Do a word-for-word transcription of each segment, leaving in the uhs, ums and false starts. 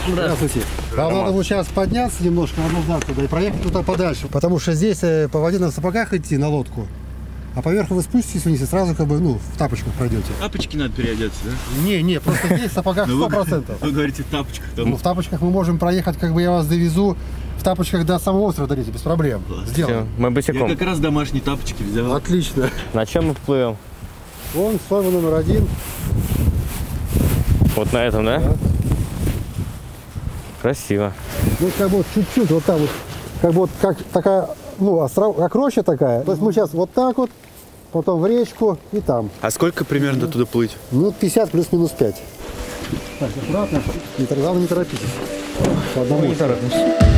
Здравствуйте. Вам надо вот сейчас подняться немножко назад туда и проехать туда подальше. Потому что здесь по воде на сапогах идти, на лодку. А поверх вы спуститесь вниз и сразу как бы, ну, в тапочках пройдете. Тапочки надо переодеться, да? Не, не, просто здесь в сапогах сто процентов. Вы говорите в тапочках. Ну, в тапочках мы можем проехать, как бы я вас довезу. В тапочках до самого острова дойдете, без проблем. Сделаем. Мы босиком. Я как раз домашние тапочки взял. Отлично. На чем мы плывем? Вон, слава номер один. Вот на этом, да? Да. Красиво. Ну, как бы вот чуть-чуть, вот там вот, как бы вот как такая, ну, остров, как роща такая. То есть мы сейчас вот так вот, потом в речку и там. А сколько примерно туда плыть? Минут пятьдесят плюс-минус пять. Так, аккуратно. Не, главное, не торопитесь. По одному. Не торопимся.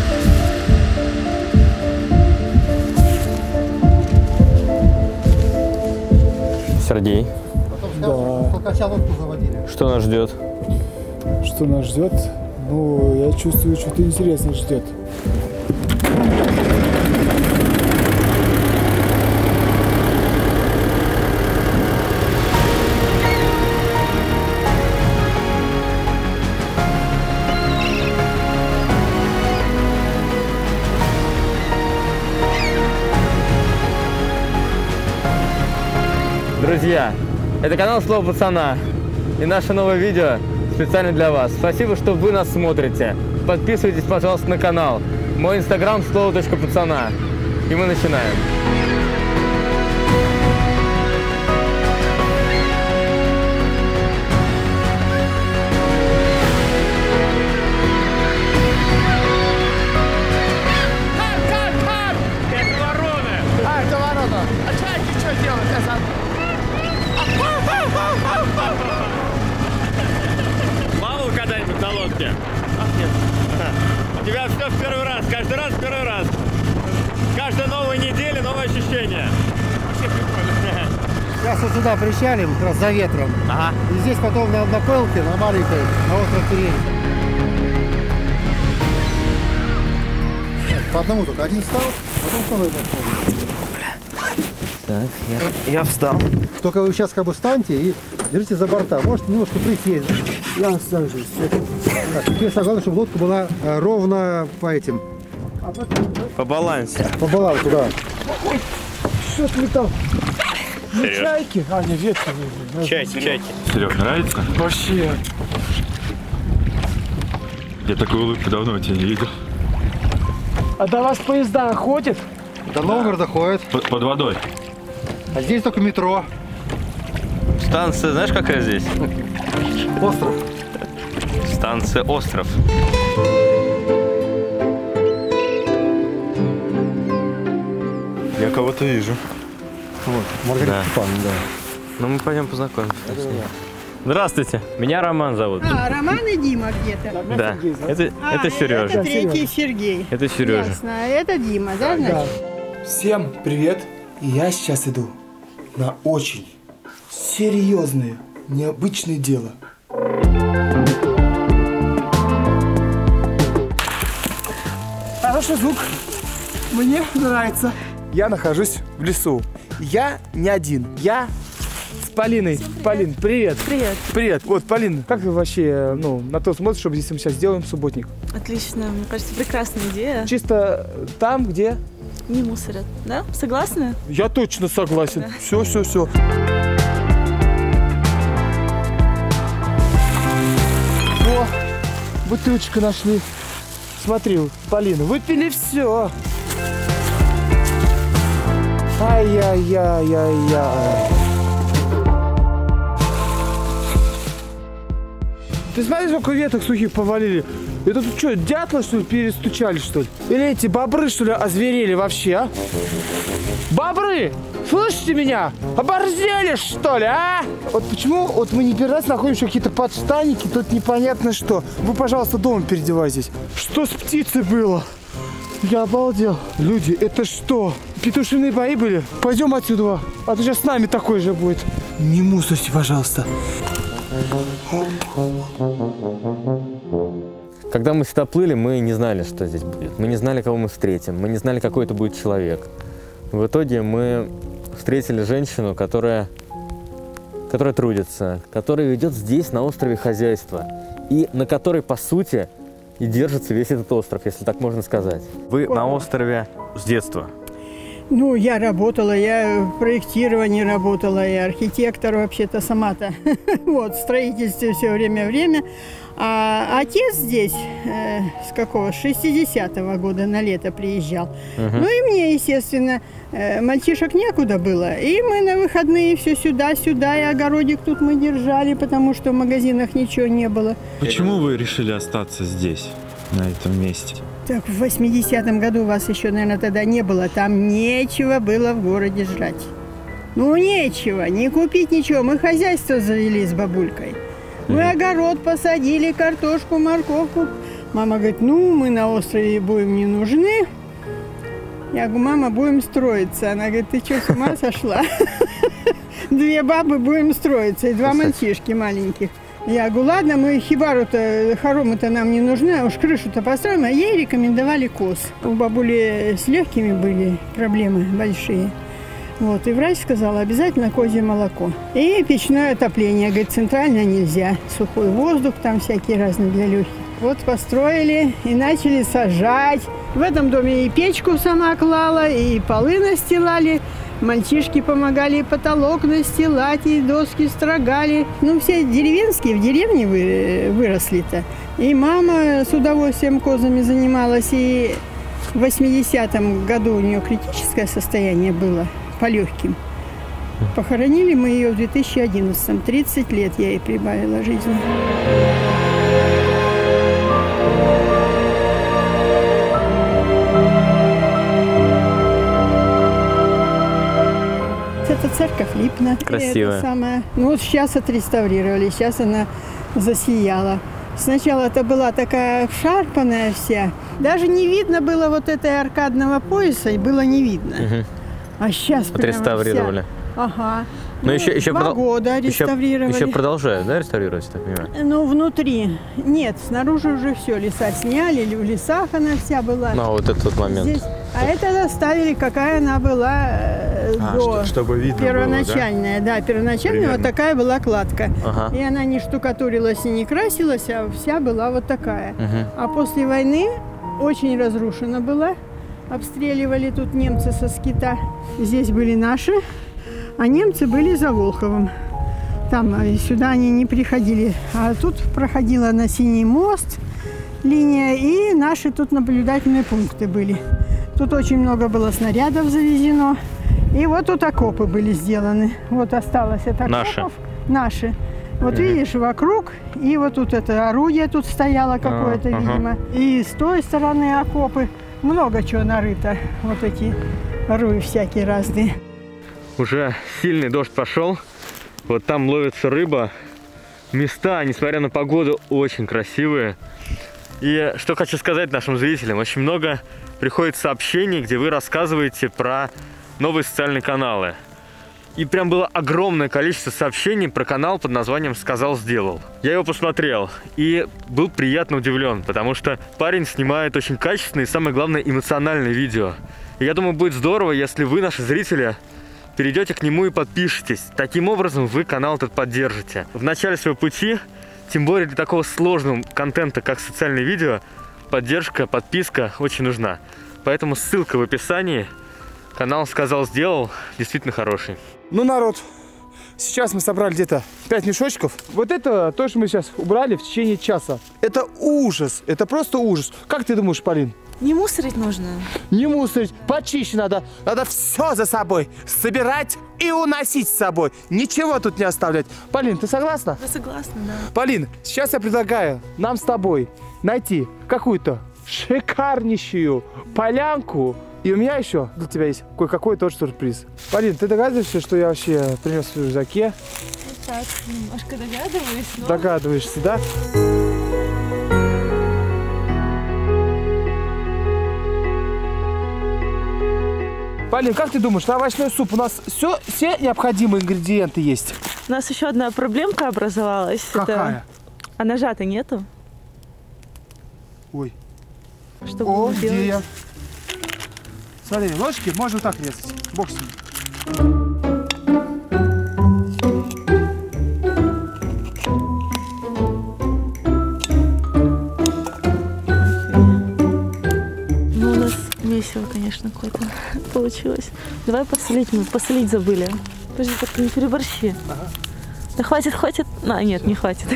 Сергей. Потом скажешь, да. Лодку заводили. Что нас ждет? Что нас ждет? Ну, я чувствую, что-то интересное ждет. Друзья, это канал Слово Пацана и наше новое видео специально для вас. Спасибо, что вы нас смотрите. Подписывайтесь, пожалуйста, на канал. Мой инстаграм слово.пацана. И мы начинаем. Плавал когда-нибудь на лодке? Нет. У тебя все в первый раз, каждый раз в первый раз. Каждая новая неделя, новое ощущение. Вообще прикольно. Сейчас вот сюда причалим, как раз за ветром. Ага. И здесь потом на, на пелке, на маленькой, на остров Турень. По одному только. Один встал, потом второй подходит. Так, я, я встал. Только вы сейчас как бы встаньте и держите за борта. Можете немножко присесть. Я сажусь. Так, теперь главное, чтобы лодка была э, ровно по этим. По балансе. По балансу, да. Что ты там? Сереж. Чайки? А, не, ветки. Чайки, чайки. Серег, нравится? Вообще. Я такой улыбки давно у тебя не видел. А до вас поезда ходят? До Новгорода ходит. Под, под водой. А здесь только метро. Станция, знаешь, какая здесь? Остров. Станция Остров. Я кого-то вижу. Вот, Маргарита Да. Степановна, да. Ну, мы пойдем познакомимся. Здравствуйте, меня Роман зовут. А, Роман и Дима где-то. Да, это, А, это Сережа. Это третий Сергей. Это Сережа. Ясно. А это Дима, да, значит? Всем привет. И я сейчас иду на очень серьезное, необычное дело. Хороший звук. Мне нравится. Я нахожусь в лесу. Я не один. Я с Полиной. Полин, привет. Привет. Привет. Вот, Полин, как ты вообще, ну, на то смотришь, чтобы здесь мы сейчас сделаем субботник? Отлично. Мне кажется, прекрасная идея. Чисто там, где... Не мусорят, да? Согласны? Я точно согласен. Да. Все, все, все. О, бутылочку нашли. Смотри, Полина, выпили все. Ай-яй-яй-яй-яй. Ты смотри, сколько веток сухих повалили. Это тут что, дятла, что ли, перестучали, что ли? Или эти бобры, что ли, озверели вообще, а? Бобры! Слышите меня? Оборзели, что ли, а? Вот почему вот мы не первый раз находим еще какие-то подштанники, тут непонятно что. Вы, пожалуйста, дома переодевайтесь. Что с птицей было? Я обалдел. Люди, это что? Петушиные бои были? Пойдем отсюда, а то сейчас с нами такой же будет. Не мусорьте, пожалуйста. Когда мы сюда плыли, мы не знали, что здесь будет. Мы не знали, кого мы встретим. Мы не знали, какой это будет человек. В итоге мы встретили женщину, которая, которая трудится, которая ведет здесь, на острове, хозяйство. И на которой, по сути, и держится весь этот остров, если так можно сказать. Вы на острове с детства? Ну, я работала, я в проектировании работала, я архитектор вообще-то сама-то. Вот, в строительстве все время-время. А отец здесь э, с какого? С шестидесятого года на лето приезжал. Uh-huh. Ну и мне, естественно, э, мальчишек некуда было. И мы на выходные все сюда-сюда, и огородик тут мы держали, потому что в магазинах ничего не было. Почему вы решили остаться здесь, на этом месте? Так, в восьмидесятом году вас еще, наверное, тогда не было. Там нечего было в городе жрать. Ну, нечего, не купить ничего. Мы хозяйство завели с бабулькой. Мы mm-hmm. огород посадили, картошку, морковку. Мама говорит, ну, мы на острове будем не нужны. Я говорю, мама, будем строиться. Она говорит, ты что, с ума сошла? Две бабы будем строиться и два мальчишки маленьких. Я говорю, ладно, мы хибару-то, хоромы-то нам не нужны, а уж крышу-то построим. А ей рекомендовали коз. У бабули с легкими были проблемы большие. Вот, и врач сказал, обязательно козье молоко. И печное отопление. Говорит, центрально нельзя. Сухой воздух, там всякие разные для легких. Вот построили и начали сажать. В этом доме и печку сама клала, и полы настилали. Мальчишки помогали и потолок настилать, и доски строгали. Ну, все деревенские в деревне вы, выросли-то. И мама с удовольствием козами занималась. И в восьмидесятом году у нее критическое состояние было по легким. Похоронили мы ее в две тысячи одиннадцатом. тридцать лет я ей прибавила жизни. Это церковь Липна. Красивая. Это самое. Ну вот сейчас отреставрировали, сейчас она засияла. Сначала это была такая шарпаная вся. Даже не видно было вот этой аркадного пояса, и было не видно. Угу. А сейчас отреставрировали. Вся... Ага. Но ну, еще, еще два продол... года реставрировали. Еще, еще продолжают, да, реставрировать, так понимаю? Ну, внутри. Нет, снаружи уже все. Леса сняли, в лесах она вся была. Ну, вот этот момент. Здесь... А это оставили, какая она была э, а, до. Чтобы видно первоначальная, было, да? Да, первоначальная. Примерно. Вот такая была кладка. Ага. И она не штукатурилась и не красилась, а вся была вот такая. Угу. А после войны очень разрушена была. Обстреливали тут немцы со скита. Здесь были наши, а немцы были за Волховым. Там сюда они не приходили. А тут проходила на Синий мост линия, и наши тут наблюдательные пункты были. Тут очень много было снарядов завезено. И вот тут окопы были сделаны. Вот осталось от окопов. Наши? Наши. Вот mm-hmm. видишь, вокруг. И вот тут это орудие тут стояло какое-то, uh-huh. видимо. И с той стороны окопы. Много чего нарыто. Вот эти руи всякие разные. Уже сильный дождь пошел. Вот там ловится рыба. Места, несмотря на погоду, очень красивые. И что хочу сказать нашим зрителям. Очень много приходит сообщений, где вы рассказываете про новые социальные каналы. И прям было огромное количество сообщений про канал под названием «Сказал, сделал». Я его посмотрел и был приятно удивлен, потому что парень снимает очень качественные и, самое главное, эмоциональные видео. И я думаю, будет здорово, если вы, наши зрители, перейдете к нему и подпишитесь. Таким образом вы канал этот поддержите. В начале своего пути, тем более для такого сложного контента, как социальные видео, поддержка, подписка очень нужна. Поэтому ссылка в описании. Канал «Сказал, сделал» действительно хороший. Ну, народ, сейчас мы собрали где-то пять мешочков. Вот это то, что мы сейчас убрали в течение часа. Это ужас, это просто ужас. Как ты думаешь, Полин? Не мусорить нужно. Не мусорить, почище надо. Надо все за собой собирать и уносить с собой. Ничего тут не оставлять. Полин, ты согласна? Я согласна, да. Полин, сейчас я предлагаю нам с тобой найти какую-то шикарнейшую полянку. И у меня еще для тебя есть кое-какой тоже сюрприз. Полин, ты догадываешься, что я вообще принес в рюкзаке? Вот так, немножко догадываюсь, но... Догадываешься, да? Полин, как ты думаешь, на овощной суп у нас все, все необходимые ингредиенты есть? У нас еще одна проблемка образовалась. Какая? Это... А ножа-то нету. Ой. Что О, будем где делать? я? Смотри, ложки можно вот так резать. Бог с ним. конечно, какое-то получилось. Давай посолить, мы посолить забыли. Подожди, только не переборщи. Ага. Да хватит, хватит. А, нет, не хватит.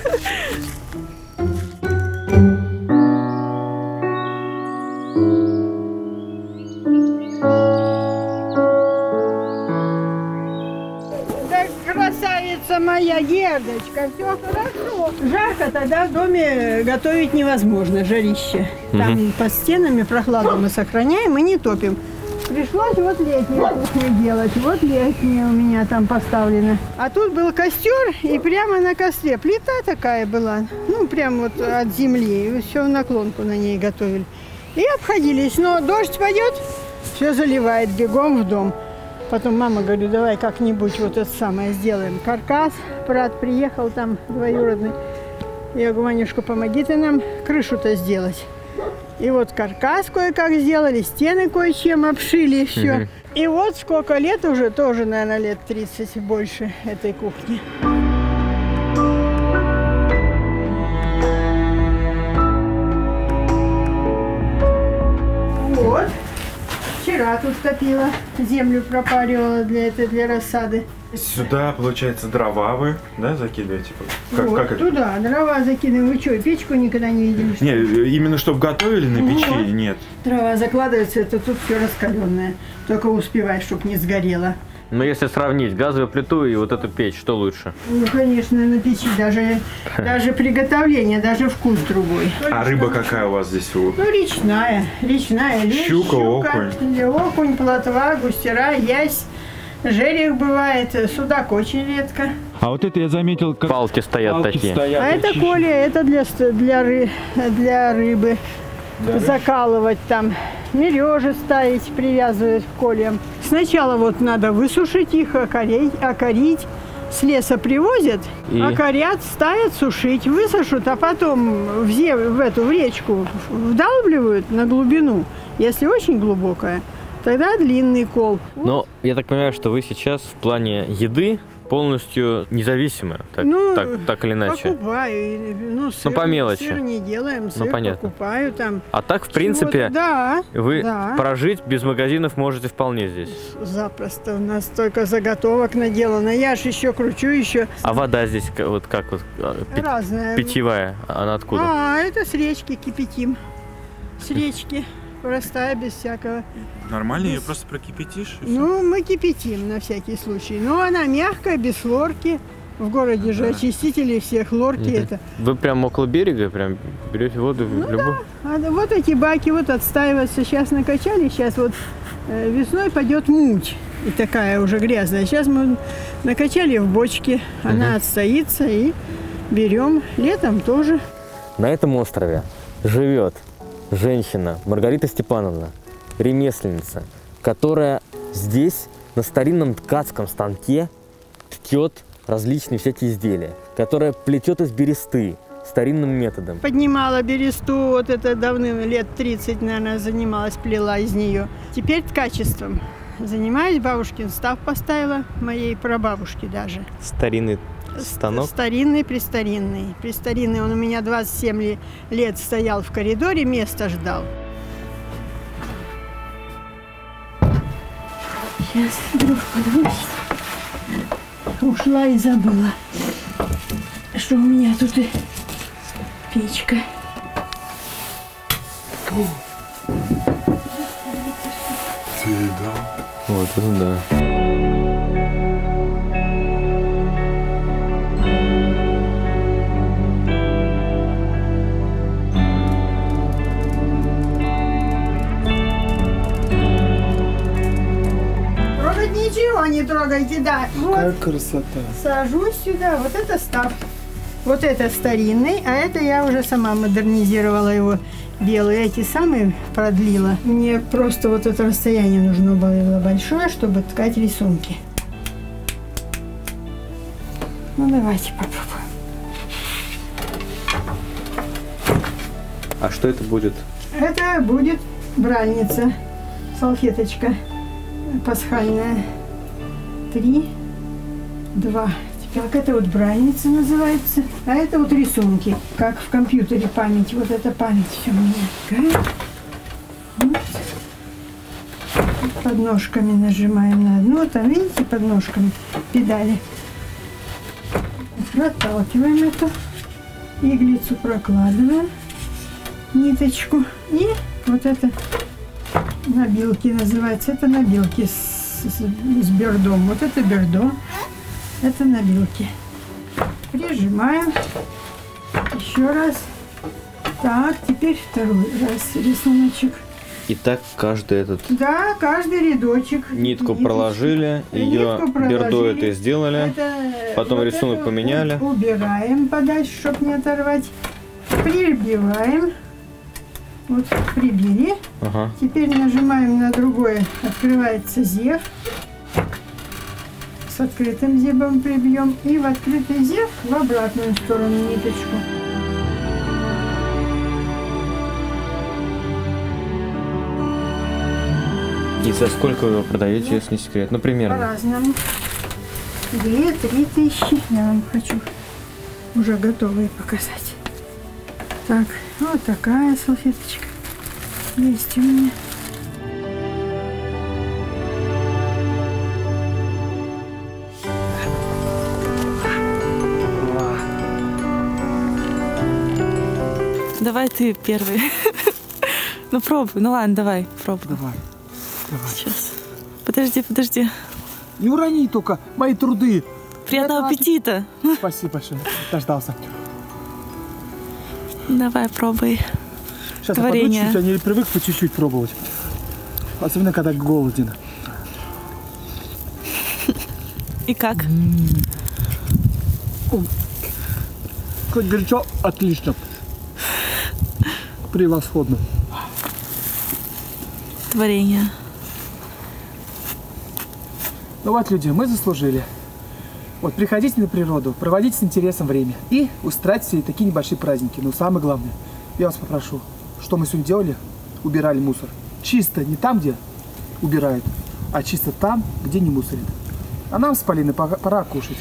Красавица моя, Гердочка, все хорошо. Жарко тогда в доме готовить невозможно, жарище. Там угу. под стенами прохладу мы сохраняем и не топим. Пришлось вот летнюю кухню делать. Вот летняя у меня там поставлена. А тут был костер, и прямо на костре плита такая была. Ну, прям вот от земли. И все в наклонку на ней готовили. И обходились. Но дождь пойдет, все заливает, бегом в дом. Потом мама говорит, давай как-нибудь вот это самое сделаем. Каркас, брат приехал там двоюродный. Я говорю, Ванюшка, помоги ты нам крышу-то сделать. И вот каркас кое-как сделали, стены кое-чем обшили, все. Угу. И вот сколько лет уже, тоже, наверное, лет тридцать больше этой кухни. Вот. Вчера тут топила, землю пропаривала для этой, для рассады. Сюда, получается, дрова вы, да, закидываете? Как, вот, как туда, это? Дрова закидываем. Вы что, печку никогда не видели? Не, именно чтобы готовили на печи, вот. Нет. Дрова закладывается, это тут все раскаленное. Только успевай, чтобы не сгорело. Но если сравнить газовую плиту и вот эту печь, что лучше? Ну, конечно, на печи даже, даже приготовление, даже вкус другой. А рыба какая у вас здесь? Ну, речная. Речная лещ, щука, щука, окунь. Окунь, плотва, густера, ясь. Жерех бывает, судак очень редко. А вот это я заметил, как палки стоят палки такие. Стоят, а это коля, это для, для, ры, для рыбы. Для закалывать рыб. Там. Мережи ставить, привязывать к кольям. Сначала вот надо высушить их, окорить, окорить. С леса привозят, и... окорят, ставят сушить, высушат, а потом в, зем... в эту в речку вдалбливают на глубину. Если очень глубокая, тогда длинный кол. Но я так понимаю, что вы сейчас в плане еды полностью независимы, так, ну, так, так или иначе. Покупаю, ну, сыр, ну по мелочи. Сыр не делаем, сыр ну, понятно. покупаю там. А так, в принципе, да, вы да. прожить без магазинов можете вполне здесь. Запросто. У нас столько заготовок наделано. Я ж еще кручу, еще. А вода здесь вот как вот? Разная. Питьевая, она откуда? А, это с речки кипятим. С речки. Простая, без всякого. Нормально, без... ее просто прокипятишь? Ну, мы кипятим на всякий случай. Но она мягкая, без хлорки. В городе а, же да. очистители все, хлорки угу. это. Вы прям около берега, прям берете воду ну, в любую? Да. А, вот эти баки вот отстаиваются. Сейчас накачали, сейчас вот э, весной пойдет муть. И такая уже грязная. Сейчас мы накачали в бочке. Она угу. отстоится и берем. Летом тоже. На этом острове живет женщина Маргарита Степановна, ремесленница, которая здесь на старинном ткацком станке ткет различные всякие изделия, которая плетет из бересты старинным методом. Поднимала бересту, вот это давным, лет тридцать, наверное, занималась, плела из нее. Теперь ткачеством занимаюсь, бабушкин став поставила, моей прабабушке даже. Старинный станок? Старинный, престаринный. Престаринный, он у меня двадцать семь лет стоял в коридоре, место ждал. Сейчас дружка двадцать. Ушла и забыла, что у меня тут и печка. Вот это да. Ничего не трогайте, да. Вот. Какая красота. Сажусь сюда. Вот это став. Вот это старинный, а это я уже сама модернизировала его. Белые эти самые продлила. Мне просто вот это расстояние нужно было большое, чтобы ткать рисунки. Ну давайте попробуем. А что это будет? Это будет бральница. Салфеточка пасхальная. Три, два. Так, это вот бральница называется. А это вот рисунки. Как в компьютере память. Вот эта память все у меня. Вот. Подножками нажимаем на одну, там, видите, подножками педали. Проталкиваем эту иглицу, прокладываем ниточку. И вот это набилки называется. Это набилки с, с, с бердом. Вот это бердо, это набилки. Прижимаем. Еще раз. Так, теперь второй раз рисуночек. И так каждый этот... Да, каждый рядочек. Нитку Ниточку. проложили, ее Нитку проложили. бердо это сделали, Это, потом вот рисунок это поменяли. Убираем подальше, чтобы не оторвать. Прибиваем. Вот прибили. Ага. Теперь нажимаем на другое. Открывается зев. С открытым зебом прибьем. И в открытый зев в обратную сторону ниточку. И за сколько вы его продаете, если не секрет? Ну, примерно. По-разному. Две-три тысячи. Я вам хочу уже готовые показать. Так, вот такая салфеточка есть у меня. Давай ты первый. Ну пробуй, ну ладно, давай, пробуй. Давай, давай. Сейчас. Подожди, подожди. Не урони только мои труды. Приятного аппетита. Спасибо большое, дождался. Давай, пробуй. Сейчас Творение. я подучусь, я не привык по чуть-чуть пробовать. Особенно, когда голоден. И как? Хоть горячо, отлично. Превосходно. Творение. Ну вот, люди, мы заслужили. Вот приходите на природу, проводите с интересом время и устраивайте себе такие небольшие праздники. Но самое главное, я вас попрошу, что мы сегодня делали? Убирали мусор. Чисто не там, где убирают, а чисто там, где не мусорят. А нам с Полиной пора, пора кушать.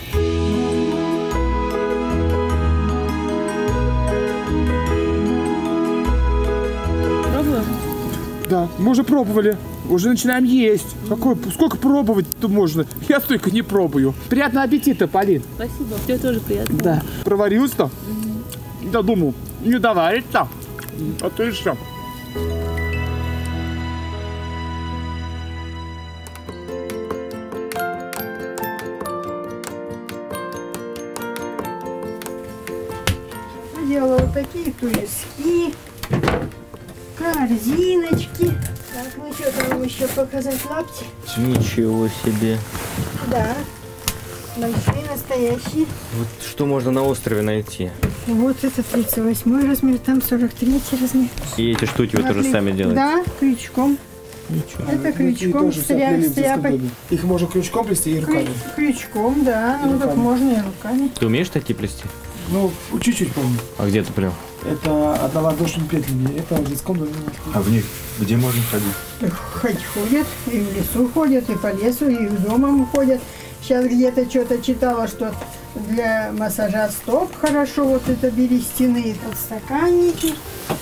Пробуем? Да, мы уже пробовали. Уже начинаем есть. Какой, сколько пробовать-то можно? Я столько не пробую. Приятного аппетита, Полин. Спасибо, тебе тоже приятно. Да. Проварился-то? Mm-hmm. Да думал, не доварить-то. А то еще. Делала вот такие туески, корзиночки. Так, ну что там еще показать, лапти? Ничего себе. Да, большие, настоящие. Вот что можно на острове найти? Вот это тридцать восьмой размер, там сорок третий размер. И эти штуки вы тоже Напли- сами делаете? Да, крючком. Ничего. Это крючком стря- стряпать. Их можно крючком плести и руками. Крю- Крючком, да, ну так можно и руками. Ты умеешь такие плести? Ну, чуть-чуть помню. А где ты плел? Это одновоздушными петлями. Это в детском доме. А в них где можно ходить? Хоть ходят, и в лесу ходят, и по лесу, и в домом ходят. Сейчас где-то что-то читала, что для массажа стоп хорошо, вот это берестяные подстаканники.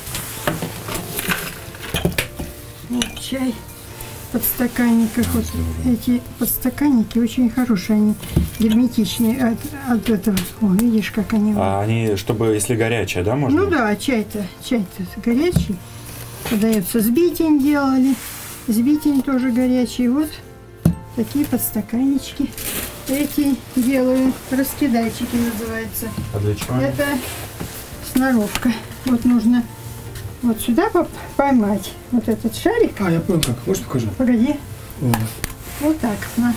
Вот чай в подстаканниках. Вот эти подстаканники очень хорошие, они герметичные от, от этого. О, видишь, как они. А они, чтобы, если горячая, да, можно? Ну да, чай-то, чай-то горячий. Подается, сбитень делали. Сбитень тоже горячий. Вот такие подстаканнички. Эти делаю, раскидайчики называются. А для чего? Это сноровка. Вот нужно вот сюда поп- поймать вот этот шарик. А, я понял как. Можешь покажу? Погоди. О. Вот так. На.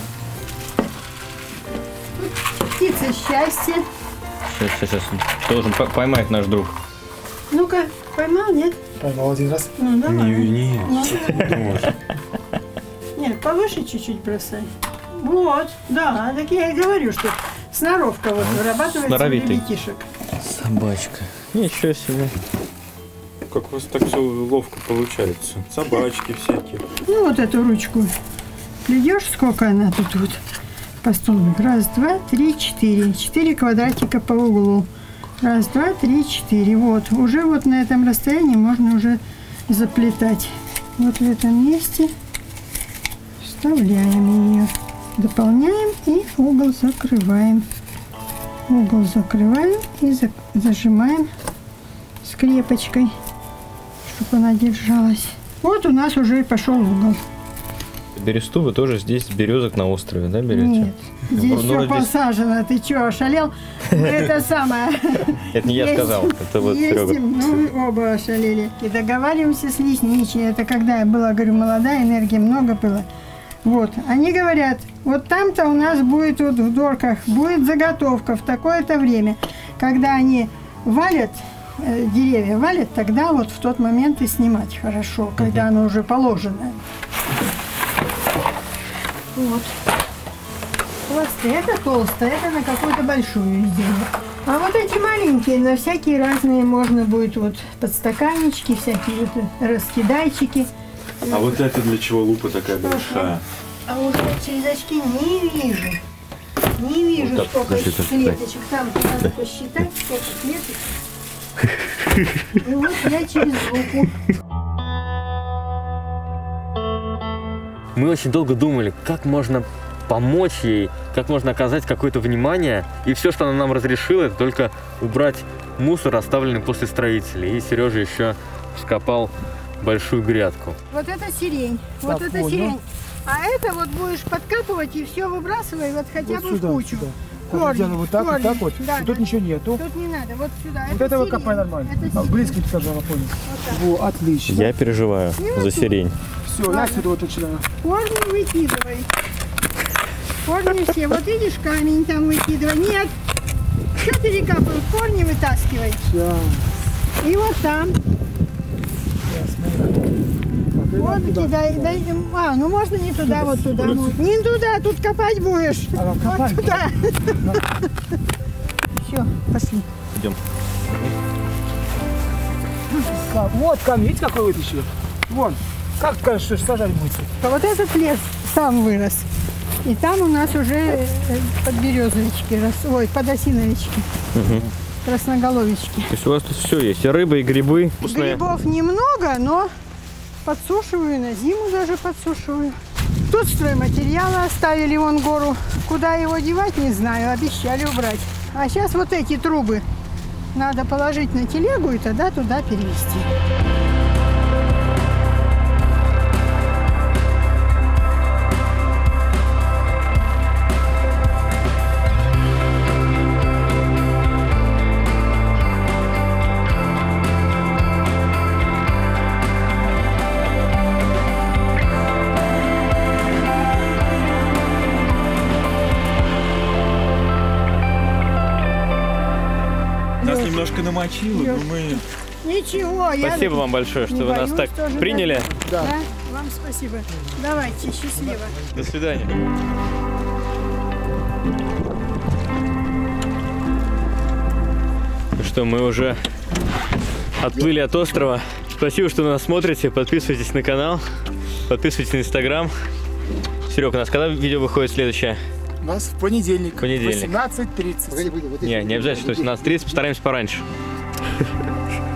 Птица счастья. Сейчас, сейчас, сейчас. Должен по- поймать наш друг. Ну-ка, поймал, нет? Поймал один раз. Ну, давай. Не, не, Ну. ты можешь. Нет, повыше чуть-чуть бросай. Вот, да, так я и говорю, что сноровка вот вырабатывается у Сноровитый. ребятишек. Собачка. Ничего себе. Как у вас так все ловко получается. Собачки всякие. Ну, вот эту ручку ведешь, сколько она тут вот по столбику. Раз, два, три, четыре. Четыре квадратика по углу. Раз, два, три, четыре. Вот, уже вот на этом расстоянии можно уже заплетать. Вот в этом месте Вставляем ее. Дополняем и угол закрываем. Угол закрываем и за зажимаем скрепочкой, чтобы она держалась. Вот у нас уже и пошел угол. Бересту вы тоже здесь березок на острове, да, берете? Нет, здесь Ну, все вроде здесь- посажено. Ты что, ошалел? Это самое. Это не я Есть- сказал, это вот есть, Серега. ну, мы оба ошалели. И договариваемся с лесничей. Это когда я была, говорю, молодая, энергии много было. Вот, они говорят, вот там-то у нас будет вот в Дорках, будет заготовка в такое-то время. Когда они валят, э, деревья валят, тогда вот в тот момент и снимать хорошо, когда оно уже положено. Вот. Пласты, это толстое, это на какую-то большую изделие. А вот эти маленькие, на всякие разные можно будет вот подстаканнички, всякие вот раскидайчики. А вот это для чего лупа такая большая? А вот эти резачки не вижу. Не вижу, Вот так, сколько подожди, так, клеточек. Там надо посчитать, сколько клеточек. И вот я через руку. Мы очень долго думали, как можно помочь ей, как можно оказать какое-то внимание. И все, что она нам разрешила, это только убрать мусор, оставленный после строителей. И Сережа еще вскопал большую грядку. Вот это сирень. Вот Так, это понял. сирень. А это вот будешь подкапывать и все выбрасывай вот хотя Вот бы сюда, в кучу. сюда. Корни, Где-то вот так, вот корни. так вот. Да, И тут да. ничего нету. Тут не надо, вот сюда. Вот это это сирень. выкопай нормально. Это А, сирень. близко скажу, я понял. так. Во, отлично. Я переживаю Ну, за тут. сирень. Все, я отсюда вот начинаю. Корни выкидывай. Корни все. Вот видишь, камень там выкидывай. Нет. Что перекапываешь? Корни вытаскивай. Сейчас. И вот там. Вот кидай. Дай, а, ну можно не туда, вот туда. Вот. Не туда, тут копать будешь. А, Вот копать? туда. Все, пошли. Идем. Ка- Вот камень, видите, какой вытащили? Вон. Как скажешь, что сажать будете? А вот этот лес сам вырос. И там у нас уже э, подберезовички, рос, ой, подосиновички, красноголовички. То есть у вас тут все есть, и рыба, и грибы. Вкусные. Грибов немного, но подсушиваю, на зиму даже подсушиваю. Тут стройматериалы оставили, вон гору. Куда его девать, не знаю, обещали убрать. А сейчас вот эти трубы надо положить на телегу и тогда туда перевезти. Нас немножко намочило, но мы... Ничего, я... Спасибо вам большое, что не вы нас боюсь так тоже, приняли. Да. Да, вам спасибо. Давайте, счастливо. До свидания. Ну что, мы уже отплыли от острова. Спасибо, что нас смотрите. Подписывайтесь на канал, подписывайтесь на Инстаграм. Серега, у нас когда видео выходит следующее? У нас в понедельник. Понедельник. восемнадцать тридцать. Погоди, погоди, вот здесь Не, вот не здесь, обязательно, вот что семнадцать тридцать, постараемся пораньше.